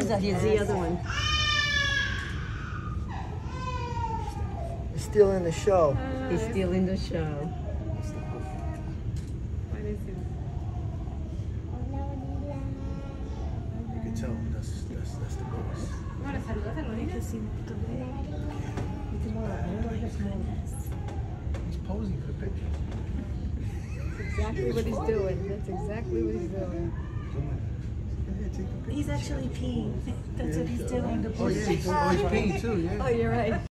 He's the other one. He's stealing the show. He's stealing the show. You can tell that's the boss. He's posing for the picture. Exactly what he's doing. That's exactly what he's doing. He's actually peeing. That's what he's doing. Oh, yeah, he's peeing too, yeah. Oh, you're right.